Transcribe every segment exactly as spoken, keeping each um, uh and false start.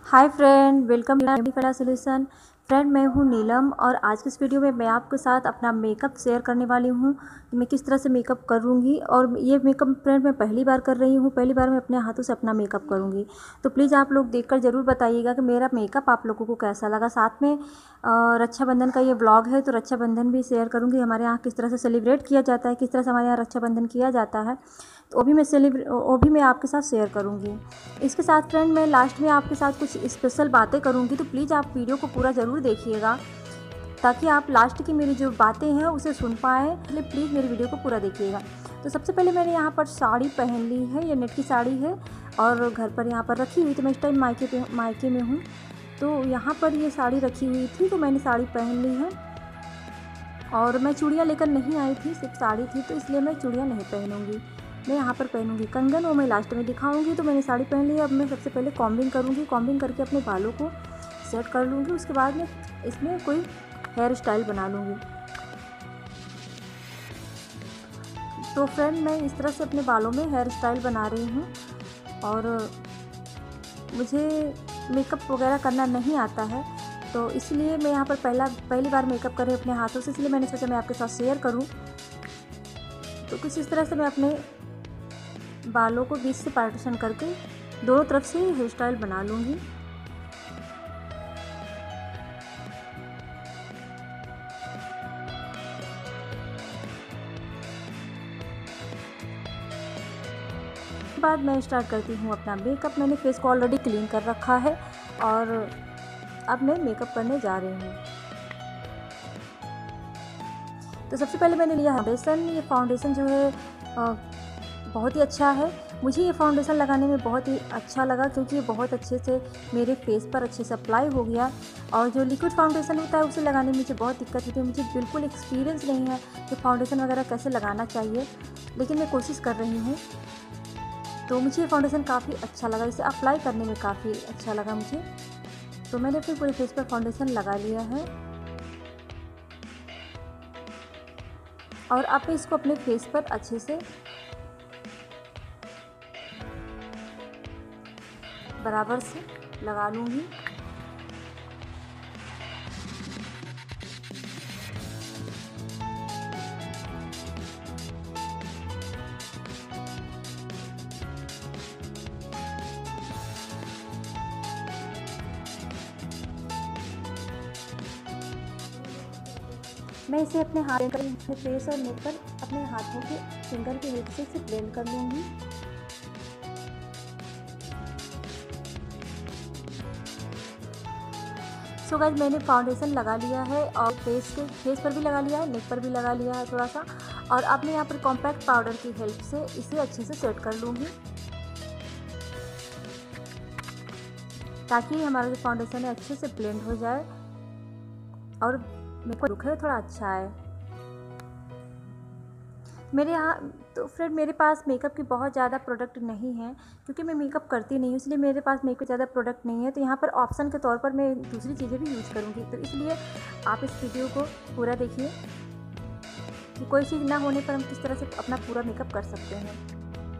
Hi friend, welcome to Kala solution. Friend, मैं हूँ नीलम और आज की इस वीडियो में मैं आपके साथ अपना मेकअप शेयर करने वाली हूँ कि मैं किस तरह से मेकअप करूँगी। और ये मेकअप फ्रेंड मैं पहली बार कर रही हूँ, पहली बार मैं अपने हाथों से अपना मेकअप करूँगी। तो प्लीज़ आप लोग देखकर ज़रूर बताइएगा कि मेरा मेकअप आप लोगों को कैसा लगा। साथ में रक्षाबंधन का ये व्लॉग है, तो रक्षाबंधन भी शेयर करूँगी। हमारे यहाँ किस तरह से सेलिब्रेट किया जाता है, किस तरह से हमारे यहाँ रक्षाबंधन किया जाता है, तो वो भी मैं सेलिब्रे वो भी मैं आपके साथ शेयर करूँगी। इसके साथ फ्रेंड मैं लास्ट में आपके साथ कुछ स्पेशल बातें करूँगी, तो प्लीज़ आप वीडियो को पूरा ज़रूर देखिएगा ताकि आप लास्ट की मेरी जो बातें हैं उसे सुन पाएँ। इसलिए प्लीज़ मेरी वीडियो को पूरा देखिएगा। तो सबसे पहले मैंने यहाँ पर साड़ी पहन ली है, ये नेट की साड़ी है और घर पर यहाँ पर रखी हुई। तो मैं इस टाइम मायके पे मायके में हूँ, तो यहाँ पर ये साड़ी रखी हुई थी, तो मैंने साड़ी पहन ली है। और मैं चूड़ियाँ लेकर नहीं आई थी, सिर्फ साड़ी थी, तो इसलिए मैं चूड़ियाँ नहीं पहनूँगी। मैं यहाँ पर पहनूँगी कंगन, वो मैं लास्ट में दिखाऊंगी। तो मैंने साड़ी पहन ली है। अब मैं सबसे पहले कॉम्बिंग करूँगी। कॉम्बिंग करके अपने बालों को सेट कर लूँगी। उसके बाद मैं इसमें कोई हेयर स्टाइल बना लूँगी। तो फ्रेंड मैं इस तरह से अपने बालों में हेयर स्टाइल बना रही हूँ और मुझे मेकअप वगैरह करना नहीं आता है, तो इसलिए मैं यहाँ पर पहला पहली बार मेकअप कर रही हूँ अपने हाथों से, इसलिए मैंने सोचा मैं आपके साथ शेयर करूँ। तो कुछ इस तरह से मैं अपने बालों को बीच से पार्टीशन करके दोनों तरफ से हेयर स्टाइल बना लूँगी। बाद मैं स्टार्ट करती हूँ अपना मेकअप। मैंने फेस को ऑलरेडी क्लीन कर रखा है और अब मैं मेकअप करने जा रही हूँ। तो सबसे पहले मैंने लिया फाउंडेशन। ये फाउंडेशन जो है आ, बहुत ही अच्छा है। मुझे ये फाउंडेशन लगाने में बहुत ही अच्छा लगा क्योंकि ये बहुत अच्छे से मेरे फेस पर अच्छे से अप्लाई हो गया। और जो लिक्विड फाउंडेशन होता है उसे लगाने में मुझे बहुत दिक्कत होती है। मुझे बिल्कुल एक्सपीरियंस नहीं है कि फाउंडेशन वगैरह कैसे लगाना चाहिए, लेकिन मैं कोशिश कर रही हूँ। तो मुझे ये फाउंडेशन काफ़ी अच्छा लगा, इसे अप्लाई करने में काफ़ी अच्छा लगा मुझे। तो मैंने अपने पूरे फेस पर फाउंडेशन लगा लिया है और अब मैं इसको अपने फेस पर अच्छे से बराबर से लगा लूँगी। मैं इसे अपने हाथ में अपने फेस और नेक पर अपने हाथों के फिंगर की हेल्प से इसे ब्लेंड कर लूँगी। सो गाइस मैंने फाउंडेशन लगा लिया है और फेस के फेस पर भी लगा लिया है, नेक पर भी लगा लिया है थोड़ा सा। और अब मैं यहाँ पर कॉम्पैक्ट पाउडर की हेल्प से इसे अच्छे से सेट कर लूँगी ताकि हमारा जो फाउंडेशन है अच्छे से ब्लेंड हो जाए और मेरे को लुक है थोड़ा अच्छा है मेरे यहाँ। तो फ्रेंड मेरे पास मेकअप की बहुत ज़्यादा प्रोडक्ट नहीं है क्योंकि मैं मेकअप करती नहीं हूँ, इसलिए मेरे पास मेकअप ज़्यादा प्रोडक्ट नहीं है। तो यहाँ पर ऑप्शन के तौर पर मैं दूसरी चीज़ें भी यूज़ करूँगी। तो इसलिए आप इस वीडियो को पूरा देखिए कि कोई चीज़ ना होने पर हम किस तरह से अपना पूरा मेकअप कर सकते हैं।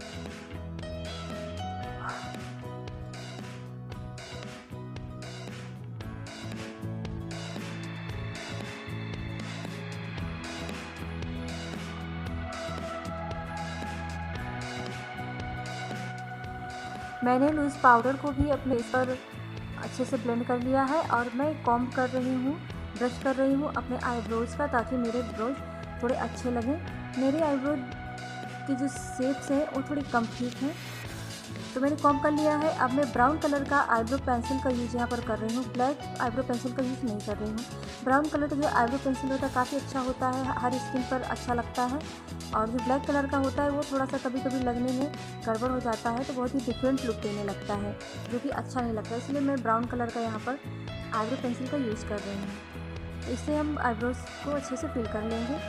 मैंने लूज़ पाउडर को भी अपने फेस पर अच्छे से ब्लेंड कर लिया है और मैं कॉम्ब कर रही हूँ, ब्रश कर रही हूँ अपने आईब्रोज़ का, ताकि मेरे ब्रोज थोड़े अच्छे लगें। मेरे आईब्रो की जो शेप्स हैं वो थोड़ी कंप्लीट हैं, तो मैंने कॉम्ब कर लिया है। अब मैं ब्राउन कलर का आईब्रो पेंसिल का यूज़ यहाँ पर कर रही हूँ, ब्लैक आईब्रो पेंसिल का यूज़ नहीं कर रही हूँ। ब्राउन कलर का जो आईब्रो पेंसिल होता है काफ़ी अच्छा होता है, हर स्किन पर अच्छा लगता है। और जो ब्लैक कलर का होता है वो थोड़ा सा कभी कभी लगने में गड़बड़ हो जाता है, तो बहुत ही डिफरेंट लुक देने लगता है, जो कि अच्छा नहीं लगता। इसलिए मैं ब्राउन कलर का यहाँ पर आईब्रो पेंसिल का यूज़ कर रही हूँ। इससे हम आईब्रोज को अच्छे से फिल कर लेंगे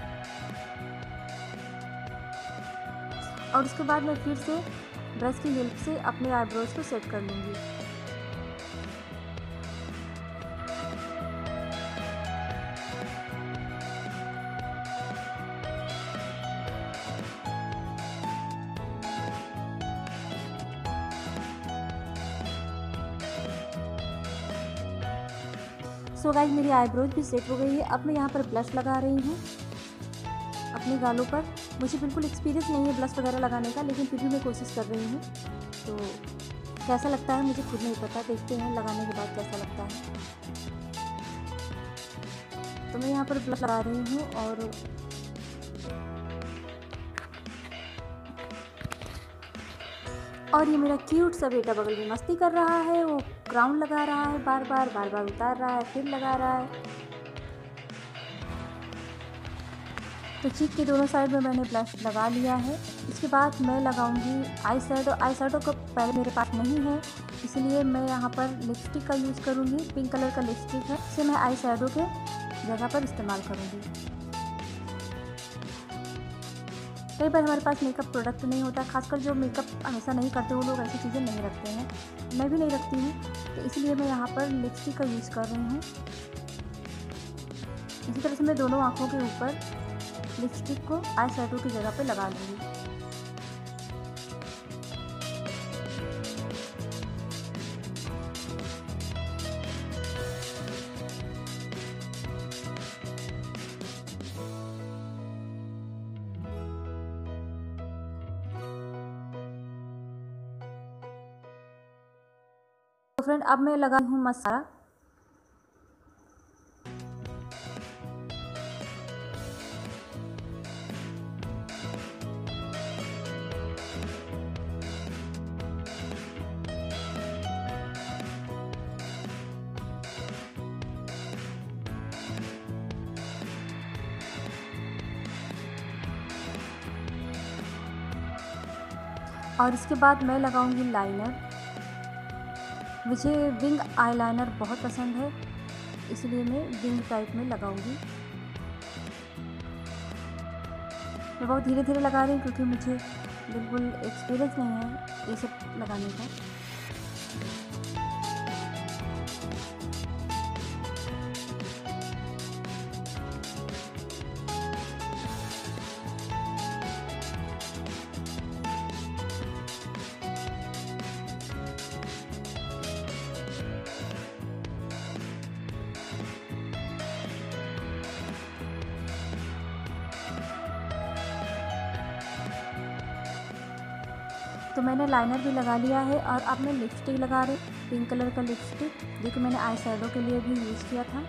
और उसके बाद मैं फिर से ब्रश की हेल्प से अपने आईब्रोज को सेट कर लूँगी। सो गाइस मेरी आईब्रोज भी सेट हो गई है। अब मैं यहाँ पर ब्लश लगा रही हूँ अपने गालों पर। मुझे बिल्कुल एक्सपीरियंस नहीं है ब्लश वगैरह लगाने का, लेकिन फिर भी मैं कोशिश कर रही हूँ। तो कैसा लगता है मुझे खुद नहीं पता, देखते हैं लगाने के बाद कैसा लगता है। तो मैं यहाँ पर ब्लश लगा रही हूँ और और ये मेरा क्यूट सा बेटा बगल में मस्ती कर रहा है। वो क्राउन लगा रहा है, बार बार बार बार उतार रहा है, फिर लगा रहा है। तो चीक के दोनों साइड में मैंने ब्लश लगा लिया है। इसके बाद मैं लगाऊंगी आई शैडो। आई शैडो का पहले मेरे पास नहीं है, इसलिए मैं यहाँ पर लिपस्टिक का यूज़ करूँगी। पिंक कलर का लिपस्टिक है, इसे मैं आई शैडो के जगह पर इस्तेमाल करूँगी। कई बार हमारे पास मेकअप प्रोडक्ट नहीं होता, खासकर जो मेकअप हमेशा नहीं करते वो लोग ऐसी चीज़ें नहीं रखते हैं। मैं भी नहीं रखती हूँ, तो इसलिए मैं यहाँ पर लिपस्टिक का यूज़ कर रही हूँ। इसी तरह से मैं दोनों आँखों के ऊपर लिपस्टिक को आई शैडो की जगह पे लगा लूँगी। तो फ्रेंड अब मैं लगा हूँ मसाला। और इसके बाद मैं लगाऊंगी लाइनर। मुझे विंग आईलाइनर बहुत पसंद है, इसलिए मैं विंग टाइप में लगाऊंगी। मैं बहुत धीरे धीरे लगा रही हूँ क्योंकि मुझे बिल्कुल एक्सपीरियंस नहीं है ये सब लगाने का। तो मैंने लाइनर भी लगा लिया है और अब मैं लिपस्टिक लगा रही हूँ, पिंक कलर का लिपस्टिक, जो कि मैंने आई शैडो के लिए भी यूज़ किया था।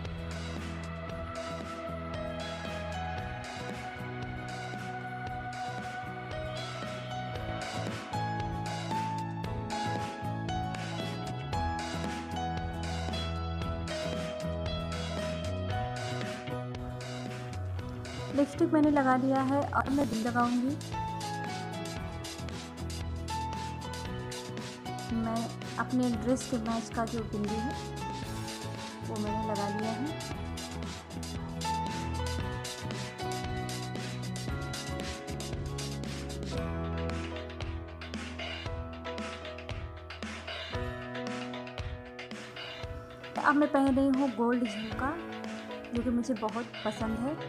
लिपस्टिक मैंने लगा लिया है और मैं बिंदी लगाऊंगी। मैं अपने ड्रेस के मैच का जो बिंदी है वो मैंने लगा लिया है। अब मैं पहन रही हूँ गोल्ड झुमका, जो कि मुझे बहुत पसंद है।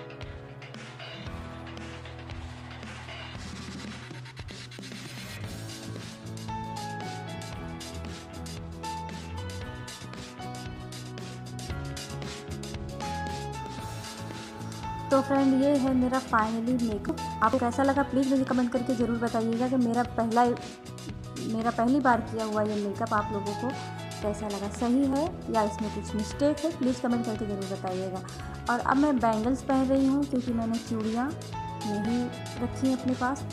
तो फ्रेंड ये है मेरा फाइनली मेकअप। आपको कैसा लगा प्लीज़ मुझे कमेंट करके ज़रूर बताइएगा कि मेरा पहला मेरा पहली बार किया हुआ ये मेकअप आप लोगों को कैसा लगा, सही है या इसमें कुछ मिस्टेक है, प्लीज़ कमेंट करके ज़रूर बताइएगा। और अब मैं बैंगल्स पहन रही हूँ क्योंकि मैंने चूड़ियाँ नहीं रखी हैं अपने पास।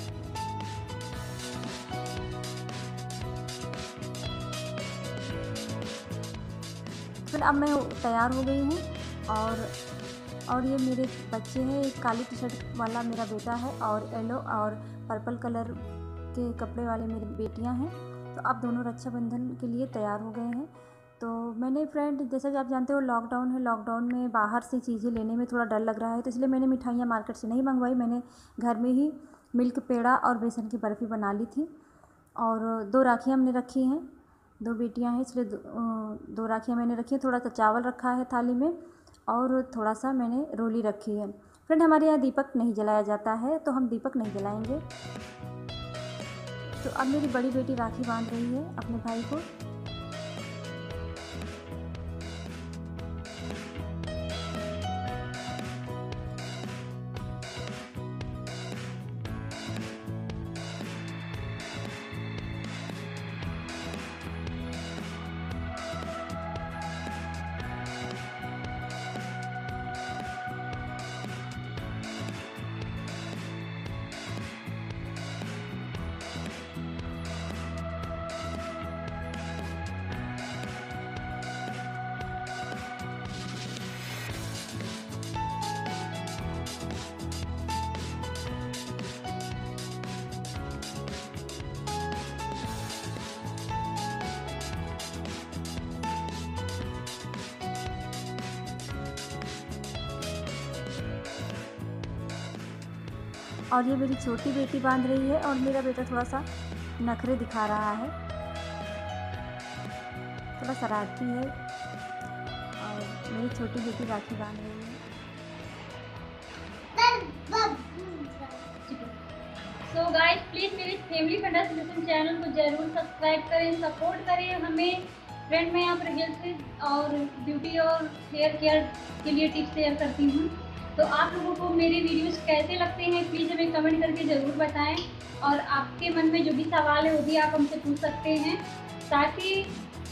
फिर अब मैं तैयार हो गई हूँ और और ये मेरे बच्चे हैं, एक काली टी शर्ट वाला मेरा बेटा है और येलो और पर्पल कलर के कपड़े वाले मेरी बेटियां हैं। तो अब दोनों रक्षाबंधन के लिए तैयार हो गए हैं। तो मैंने फ्रेंड जैसा कि आप जानते हो लॉकडाउन है, लॉकडाउन में बाहर से चीज़ें लेने में थोड़ा डर लग रहा है, तो इसलिए मैंने मिठाइयाँ मार्केट से नहीं मंगवाई। मैंने घर में ही मिल्क पेड़ा और बेसन की बर्फ़ी बना ली थी। और दो राखियाँ हमने रखी हैं, दो बेटियाँ हैं इसलिए दो, दो राखियाँ मैंने रखी हैं। थोड़ा सा चावल रखा है थाली में और थोड़ा सा मैंने रोली रखी है। फ्रेंड हमारे यहाँ दीपक नहीं जलाया जाता है, तो हम दीपक नहीं जलाएंगे। तो अब मेरी बड़ी बेटी राखी बांध रही है अपने भाई को। और ये मेरी छोटी बेटी बांध रही है और मेरा बेटा थोड़ा सा नखरे दिखा रहा है, थोड़ा शरारती है। और मेरी छोटी बेटी राखी बांध रही है। सो गाइस, प्लीज़ मेरे फैमिली फंडा सॉल्यूशन चैनल को जरूर सब्सक्राइब करें, सपोर्ट करें हमें। फ्रेंड, मैं यहाँ पर हेल्थ और ब्यूटी और हेयर केयर के लिए टिप्स शेयर करती हूँ। तो आप लोगों को मेरे वीडियोस कैसे लगते हैं प्लीज़ हमें कमेंट करके ज़रूर बताएं। और आपके मन में जो भी सवाल है वो भी आप हमसे पूछ सकते हैं, ताकि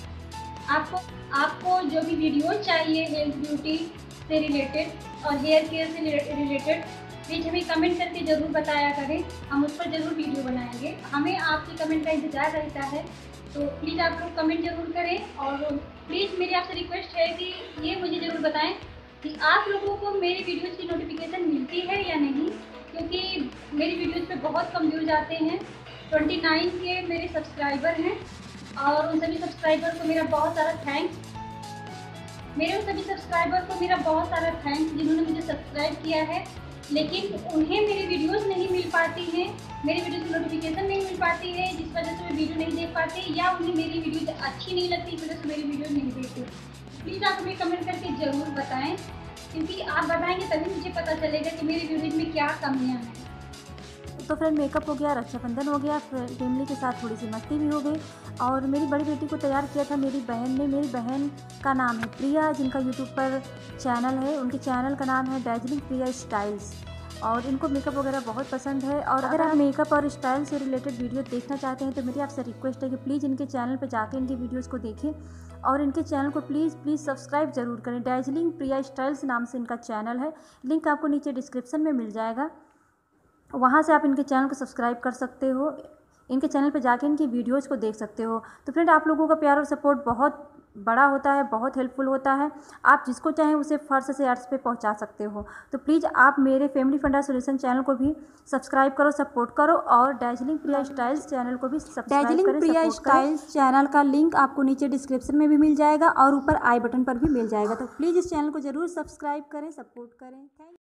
आपको आपको जो भी वीडियो चाहिए हेल्थ ब्यूटी से रिलेटेड और हेयर केयर से रिलेटेड प्लीज़ हमें कमेंट करके ज़रूर बताया करें, हम उस पर ज़रूर वीडियो बनाएंगे। हमें आपकी कमेंट का इंतज़ार रहता है, तो प्लीज़ आप लोग कमेंट ज़रूर करें। और प्लीज़ मेरी आपसे रिक्वेस्ट है कि ये मुझे ज़रूर बताएं कि आप लोगों को मेरी वीडियोज़ की नोटिफिकेशन मिलती है या नहीं, क्योंकि मेरी वीडियोज़ पे बहुत कम व्यूज़ आते हैं। उनतीस के मेरे सब्सक्राइबर हैं और उन सभी सब्सक्राइबर को मेरा बहुत सारा थैंक्स मेरे उन सभी सब्सक्राइबर को मेरा बहुत सारा थैंक्स जिन्होंने मुझे सब्सक्राइब किया है, लेकिन उन्हें मेरी वीडियोस नहीं मिल पाती हैं, मेरी वीडियोस की नोटिफिकेशन नहीं मिल पाती है, जिस वजह से मैं वीडियो नहीं देख पाती, या उन्हें मेरी वीडियो अच्छी नहीं लगती इस वजह से मेरी वीडियो नहीं देखते। प्लीज़ आप हमें कमेंट करके ज़रूर बताएं, क्योंकि आप बताएंगे तभी मुझे पता चलेगा कि मेरी वीडियोज में क्या कमियाँ हैं। तो फ्रेंड, मेकअप हो गया, रक्षाबंधन हो गया, फैमिली के साथ थोड़ी सी मस्ती भी हो गई। और मेरी बड़ी बेटी को तैयार किया था मेरी बहन ने। मेरी बहन का नाम है प्रिया, जिनका यूट्यूब पर चैनल है। उनके चैनल का नाम है दार्जिलिंग प्रिया स्टाइल्स, और इनको मेकअप वगैरह बहुत पसंद है। और अगर आप मेकअप और स्टाइल से रिलेटेड वीडियो देखना चाहते हैं तो मेरी आपसे रिक्वेस्ट है कि प्लीज़ इनके चैनल पर जाकर इनकी वीडियोस को देखें और इनके चैनल को प्लीज़ प्लीज़ सब्सक्राइब ज़रूर करें। दार्जिलिंग प्रिया स्टाइल्स नाम से इनका चैनल है, लिंक आपको नीचे डिस्क्रिप्शन में मिल जाएगा, वहाँ से आप इनके चैनल को सब्सक्राइब कर सकते हो, इनके चैनल पे जाके इनकी वीडियोस को देख सकते हो। तो फ्रेंड, आप लोगों का प्यार और सपोर्ट बहुत बड़ा होता है, बहुत हेल्पफुल होता है। आप जिसको चाहें उसे फर्स्ट से अर्थ पे पहुंचा सकते हो। तो प्लीज़ आप मेरे फैमिली फंडा सॉल्यूशन चैनल को भी सब्सक्राइब करो, सपोर्ट करो, और दार्जिलिंग प्रिया स्टाइल्स चैनल को भी सब्सक्राइब करें। दार्जिलिंग प्रिया स्टाइल्स चैनल का लिंक आपको नीचे डिस्क्रिप्शन में भी मिल जाएगा और ऊपर आई बटन पर भी मिल जाएगा। तो प्लीज़ इस चैनल को ज़रूर सब्सक्राइब करें, सपोर्ट करें। थैंक